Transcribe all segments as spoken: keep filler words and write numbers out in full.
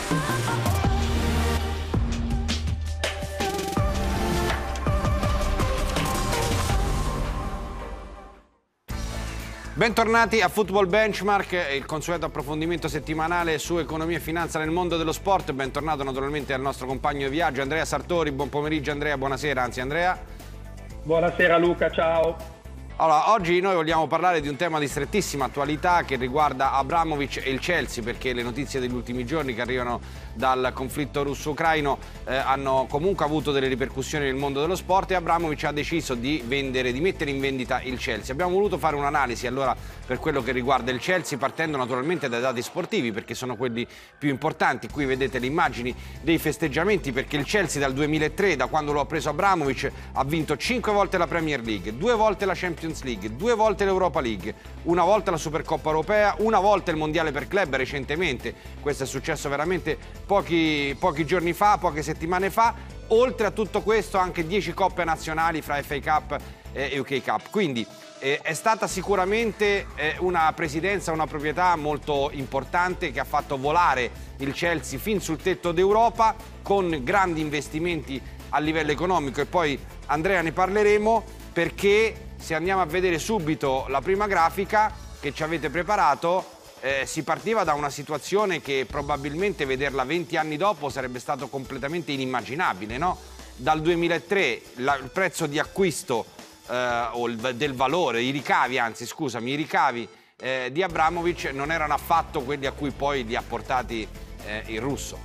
Bentornati a Football Benchmark, il consueto approfondimento settimanale su economia e finanza nel mondo dello sport. Bentornato naturalmente al nostro compagno di viaggio Andrea Sartori. Buon pomeriggio Andrea, buonasera, anzi Andrea. Buonasera Luca, ciao. Allora, oggi noi vogliamo parlare di un tema di strettissima attualità che riguarda Abramovich e il Chelsea, perché le notizie degli ultimi giorni che arrivano dal conflitto russo-ucraino eh, hanno comunque avuto delle ripercussioni nel mondo dello sport e Abramovich ha deciso di vendere, di mettere in vendita il Chelsea. Abbiamo voluto fare un'analisi allora per quello che riguarda il Chelsea, partendo naturalmente dai dati sportivi, perché sono quelli più importanti. Qui vedete le immagini dei festeggiamenti, perché il Chelsea dal duemilatré, da quando lo ha preso Abramovich, ha vinto cinque volte la Premier League, due volte la Champions League, due volte l'Europa League, una volta la Supercoppa Europea, una volta il Mondiale per club recentemente. Questo è successo veramente pochi, pochi giorni fa, poche settimane fa. Oltre a tutto questo anche dieci coppe nazionali fra F A Cup e U K Cup. Quindi eh, è stata sicuramente eh, una presidenza, una proprietà molto importante che ha fatto volare il Chelsea fin sul tetto d'Europa con grandi investimenti a livello economico, e poi Andrea ne parleremo, perché se andiamo a vedere subito la prima grafica che ci avete preparato, eh, si partiva da una situazione che probabilmente vederla venti anni dopo sarebbe stato completamente inimmaginabile, no? Dal duemilatré la, il prezzo di acquisto eh, o il, del valore, i ricavi, anzi scusami, i ricavi eh, di Abramovich non erano affatto quelli a cui poi li ha portati eh, il russo.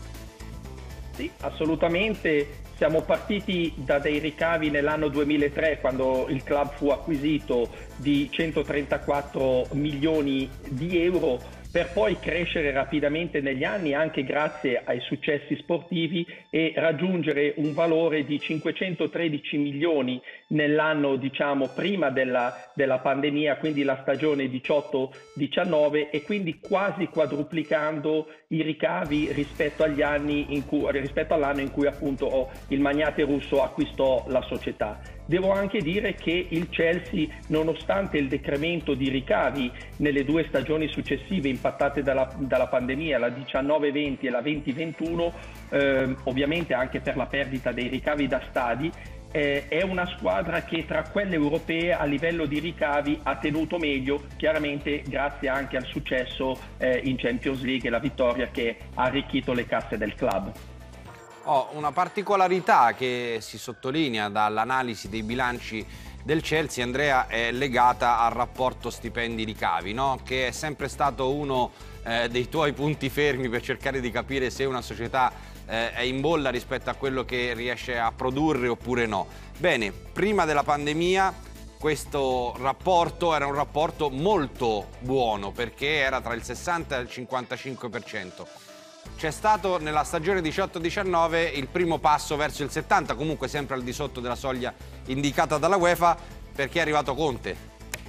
Sì, assolutamente. Siamo partiti da dei ricavi nell'anno duemilatré, quando il club fu acquisito, di centotrentaquattro milioni di euro, per poi crescere rapidamente negli anni anche grazie ai successi sportivi e raggiungere un valore di cinquecentotredici milioni nell'anno, diciamo, prima della, della pandemia, quindi la stagione diciotto diciannove, e quindi quasi quadruplicando i ricavi rispetto agli anni in cui, rispetto all'anno in cui appunto il magnate russo acquistò la società. Devo anche dire che il Chelsea, nonostante il decremento di ricavi nelle due stagioni successive impattate dalla, dalla pandemia, la diciannove venti e la venti ventuno, eh, ovviamente anche per la perdita dei ricavi da stadi, eh, è una squadra che tra quelle europee a livello di ricavi ha tenuto meglio, chiaramente grazie anche al successo eh, in Champions League e la vittoria che ha arricchito le casse del club. Oh, una particolarità che si sottolinea dall'analisi dei bilanci del Chelsea, Andrea, è legata al rapporto stipendi-ricavi, no? Che è sempre stato uno eh, dei tuoi punti fermi per cercare di capire se una società eh, è in bolla rispetto a quello che riesce a produrre oppure no. Bene, prima della pandemia questo rapporto era un rapporto molto buono, perché era tra il sessanta e il cinquantacinque per cento. C'è stato nella stagione diciotto diciannove il primo passo verso il settanta, comunque sempre al di sotto della soglia indicata dalla UEFA, perché è arrivato Conte.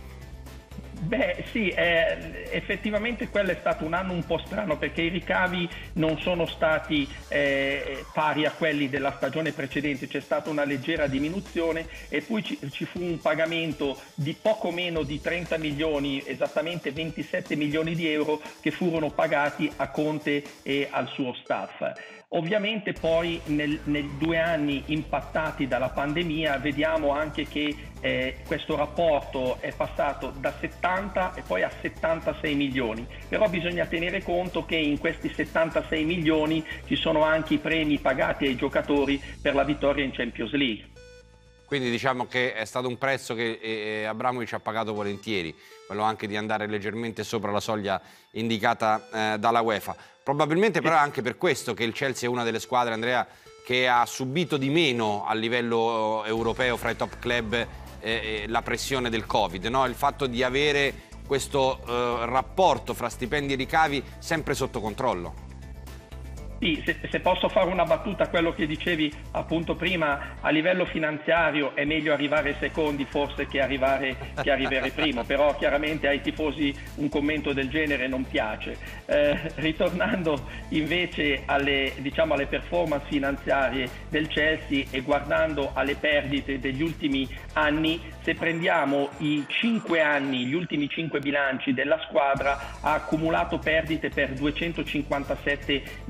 Beh sì, eh, effettivamente quello è stato un anno un po' strano, perché i ricavi non sono stati eh, pari a quelli della stagione precedente, c'è stata una leggera diminuzione e poi ci, ci fu un pagamento di poco meno di trenta milioni, esattamente ventisette milioni di euro, che furono pagati a Conte e al suo staff. Ovviamente poi nel, nei due anni impattati dalla pandemia vediamo anche che eh, questo rapporto è passato da settanta e poi a settantasei milioni, però bisogna tenere conto che in questi settantasei milioni ci sono anche i premi pagati ai giocatori per la vittoria in Champions League. Quindi diciamo che è stato un prezzo che eh, Abramovich ha pagato volentieri, quello anche di andare leggermente sopra la soglia indicata eh, dalla UEFA. Probabilmente però è anche per questo che il Chelsea è una delle squadre, Andrea, che ha subito di meno a livello europeo fra i top club eh, eh, la pressione del Covid, no? Il fatto di avere questo eh, rapporto fra stipendi e ricavi sempre sotto controllo. Sì, se, se posso fare una battuta a quello che dicevi appunto prima, a livello finanziario è meglio arrivare secondi forse che arrivare, che arrivare primo, però chiaramente ai tifosi un commento del genere non piace. Eh, ritornando invece alle, diciamo, alle performance finanziarie del Chelsea e guardando alle perdite degli ultimi anni, se prendiamo i cinque anni, gli ultimi cinque bilanci della squadra, ha accumulato perdite per duecentocinquantasette milioni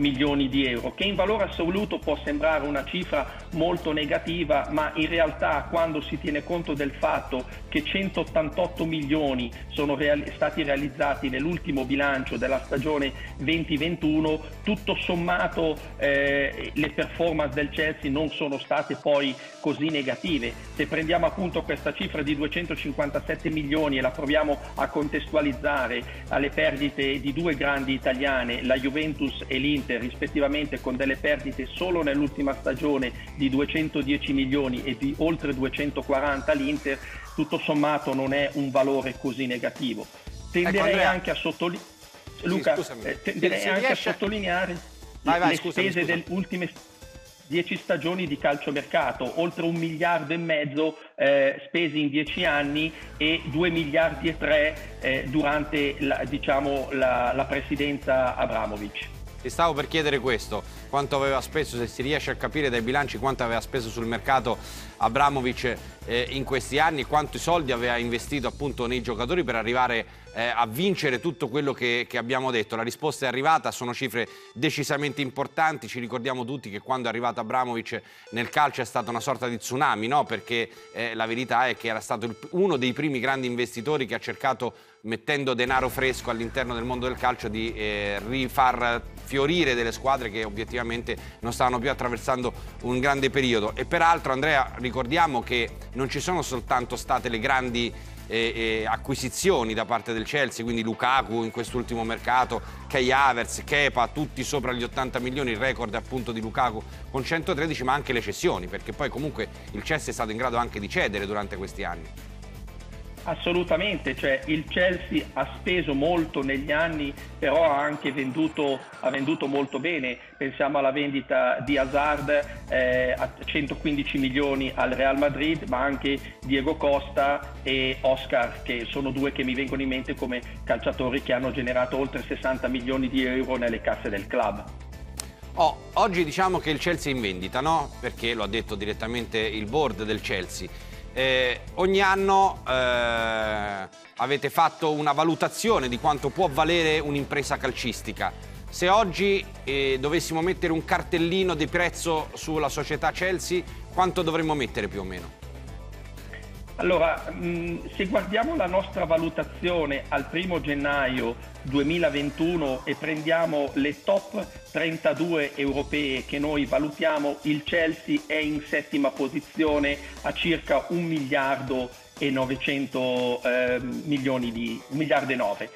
milioni di euro, che in valore assoluto può sembrare una cifra molto negativa, ma in realtà quando si tiene conto del fatto che centottantotto milioni sono reali- stati realizzati nell'ultimo bilancio della stagione venti ventuno, tutto sommato eh, le performance del Chelsea non sono state poi così negative. Se prendiamo appunto questa cifra di duecentocinquantasette milioni e la proviamo a contestualizzare alle perdite di due grandi italiane, la Juventus e l'Inter rispettivamente, con delle perdite solo nell'ultima stagione di duecentodieci milioni e di oltre duecentoquaranta l'Inter, tutto sommato non è un valore così negativo. Tenderei ecco, anche a sottolineare Luca, sì, eh, tenderei se, se anche riesce... a sottolineare vai, vai, le scusami, spese scusami. delle ultime dieci stagioni di calciomercato, oltre un miliardo e mezzo eh, spesi in dieci anni e due miliardi e tre eh, durante la, diciamo, la, la presidenza Abramovich. Ti stavo per chiedere questo, quanto aveva speso, se si riesce a capire dai bilanci quanto aveva speso sul mercato Abramovich eh, in questi anni, quanti soldi aveva investito appunto nei giocatori per arrivare eh, a vincere tutto quello che, che abbiamo detto. La risposta è arrivata, sono cifre decisamente importanti. Ci ricordiamo tutti che quando è arrivato Abramovich nel calcio è stata una sorta di tsunami, no? Perché eh, la verità è che era stato il, uno dei primi grandi investitori che ha cercato, mettendo denaro fresco all'interno del mondo del calcio, di eh, rifar fiorire delle squadre che obiettivamente non stavano più attraversando un grande periodo. E peraltro, Andrea, ricordiamo che non ci sono soltanto state le grandi eh, eh, acquisizioni da parte del Chelsea, quindi Lukaku in quest'ultimo mercato, Kai Havertz, Kepa, tutti sopra gli ottanta milioni, il record appunto di Lukaku con centotredici, ma anche le cessioni, perché poi comunque il Chelsea è stato in grado anche di cedere durante questi anni. Assolutamente, cioè il Chelsea ha speso molto negli anni, però ha anche venduto, ha venduto molto bene. Pensiamo alla vendita di Hazard eh, a centoquindici milioni al Real Madrid, ma anche Diego Costa e Oscar, che sono due che mi vengono in mente come calciatori che hanno generato oltre sessanta milioni di euro nelle casse del club. Oh, oggi diciamo che il Chelsea è in vendita, no? Perché lo ha detto direttamente il board del Chelsea. Eh, ogni anno eh, avete fatto una valutazione di quanto può valere un'impresa calcistica. Se oggi eh, dovessimo mettere un cartellino di prezzo sulla società Chelsea, quanto dovremmo mettere più o meno? Allora, mh, se guardiamo la nostra valutazione al primo gennaio duemilaventuno e prendiamo le top trentadue europee che noi valutiamo, il Chelsea è in settima posizione a circa un miliardo e novecento eh, milioni di un miliardo e nove.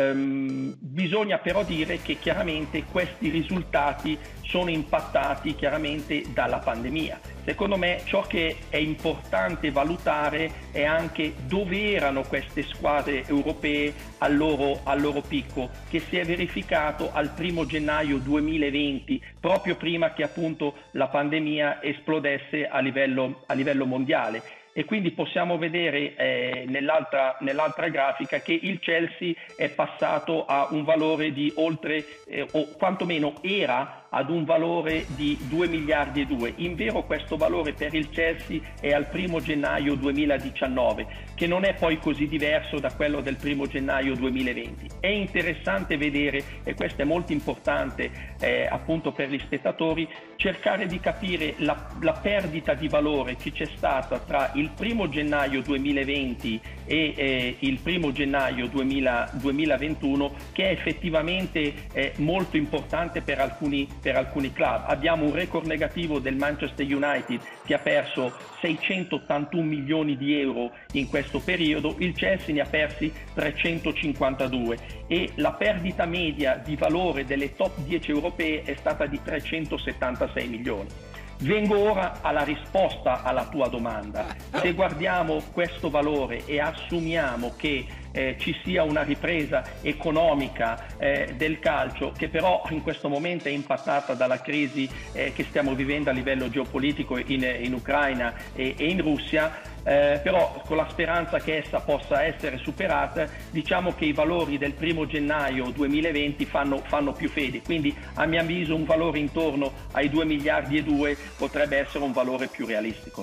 Um, bisogna però dire che chiaramente questi risultati sono impattati chiaramente dalla pandemia. Secondo me ciò che è importante valutare è anche dove erano queste squadre europee al loro, al loro picco, che si è verificato al primo gennaio duemilaventi, proprio prima che appunto la pandemia esplodesse a livello, a livello mondiale. E quindi possiamo vedere eh, nell'altra, nell'altra grafica che il Chelsea è passato a un valore di oltre, eh, o quantomeno era ad un valore di due miliardi e due. In vero questo valore per il Chelsea è al primo gennaio duemiladiciannove, che non è poi così diverso da quello del primo gennaio duemilaventi. È interessante vedere, e questo è molto importante eh, appunto per gli spettatori, cercare di capire la, la perdita di valore che c'è stata tra il primo gennaio duemilaventi e eh, il primo gennaio duemilaventuno, che è effettivamente eh, molto importante per alcuni, per alcuni club. Abbiamo un record negativo del Manchester United che ha perso seicentottantuno milioni di euro in questo periodo, il Chelsea ne ha persi trecentocinquantadue e la perdita media di valore delle top dieci europee è stata di trecentosettantasei milioni. Vengo ora alla risposta alla tua domanda. Se guardiamo questo valore e assumiamo che eh, ci sia una ripresa economica eh, del calcio, che però in questo momento è impattata dalla crisi eh, che stiamo vivendo a livello geopolitico in, in Ucraina e, e in Russia, Eh, però con la speranza che essa possa essere superata, diciamo che i valori del primo gennaio duemilaventi fanno, fanno più fede, quindi a mio avviso un valore intorno ai due miliardi e due potrebbe essere un valore più realistico.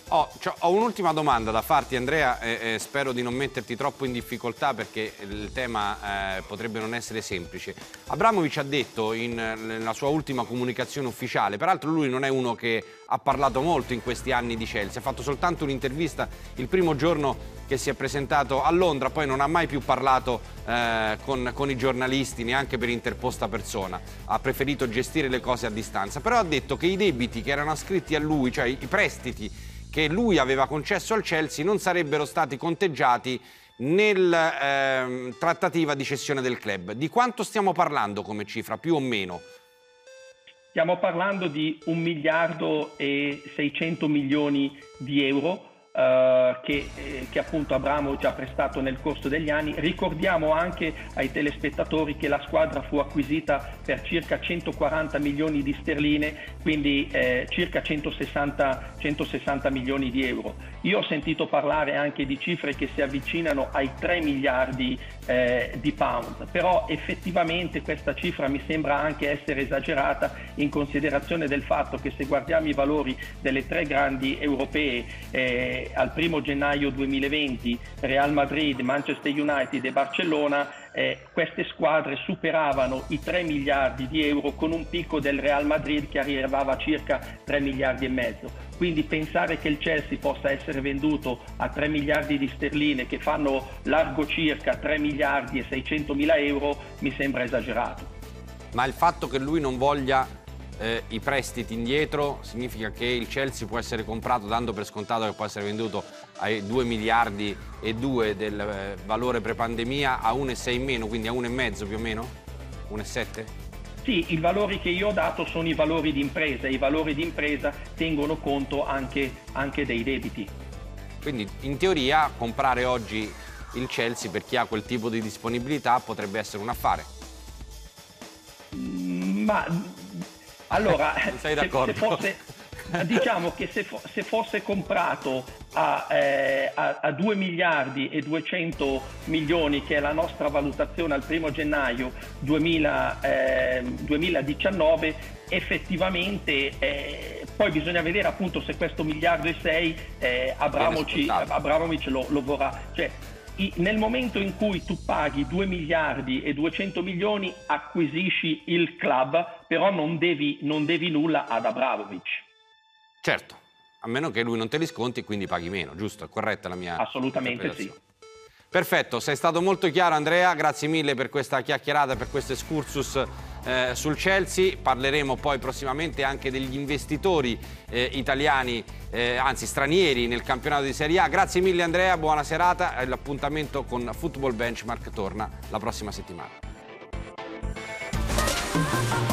Oh, ho un'ultima domanda da farti, Andrea, e, e spero di non metterti troppo in difficoltà perché il tema eh, potrebbe non essere semplice. Abramovic ha detto in, nella sua ultima comunicazione ufficiale, peraltro lui non è uno che ha parlato molto in questi anni di Chelsea, ha fatto soltanto un'intervista il primo giorno che si è presentato a Londra, poi non ha mai più parlato eh, con, con i giornalisti, neanche per interposta persona, ha preferito gestire le cose a distanza, però ha detto che i debiti che erano ascritti a lui, cioè i prestiti che lui aveva concesso al Chelsea, non sarebbero stati conteggiati nella eh, trattativa di cessione del club. Di quanto stiamo parlando come cifra, più o meno? Stiamo parlando di un miliardo e seicento milioni di euro eh, che, eh, che appunto Abramovic ha prestato nel corso degli anni. Ricordiamo anche ai telespettatori che la squadra fu acquisita per circa centoquaranta milioni di sterline, quindi eh, circa centosessanta, centosessanta milioni di euro. Io ho sentito parlare anche di cifre che si avvicinano ai tre miliardi eh, di pound, però effettivamente questa cifra mi sembra anche essere esagerata in considerazione del fatto che se guardiamo i valori delle tre grandi europee eh, al primo gennaio duemilaventi, Real Madrid, Manchester United e Barcellona, Eh, queste squadre superavano i tre miliardi di euro con un picco del Real Madrid che arrivava a circa tre miliardi e mezzo. Quindi pensare che il Chelsea possa essere venduto a tre miliardi di sterline che fanno largo circa tre miliardi e seicento mila euro mi sembra esagerato. Ma il fatto che lui non voglia eh, i prestiti indietro significa che il Chelsea può essere comprato dando per scontato che può essere venduto ai due miliardi e due del eh, valore prepandemia a uno virgola sei in meno, quindi a uno virgola cinque più o meno? uno virgola sette? Sì, i valori che io ho dato sono i valori di impresa, i valori di impresa tengono conto anche, anche dei debiti. Quindi in teoria comprare oggi il Chelsea per chi ha quel tipo di disponibilità potrebbe essere un affare. Ma allora, sei se, se fosse, diciamo che se, fo, se fosse comprato a, eh, a, a due miliardi e duecento milioni, che è la nostra valutazione al primo gennaio duemila, eh, duemiladiciannove, effettivamente eh, poi bisogna vedere appunto se questo miliardo e sei eh, Abramovic, Abramovic lo, lo vorrà. Cioè, nel momento in cui tu paghi due miliardi e duecento milioni acquisisci il club, però non devi, non devi nulla ad Abramovic. Certo, a meno che lui non te li sconti e quindi paghi meno, giusto? È corretta la mia Assolutamente sì. Perfetto, sei stato molto chiaro Andrea, grazie mille per questa chiacchierata, per questo excursus eh, sul Chelsea. Parleremo poi prossimamente anche degli investitori eh, italiani, eh, anzi stranieri nel campionato di Serie A. Grazie mille Andrea, buona serata, l'appuntamento con Football Benchmark torna la prossima settimana.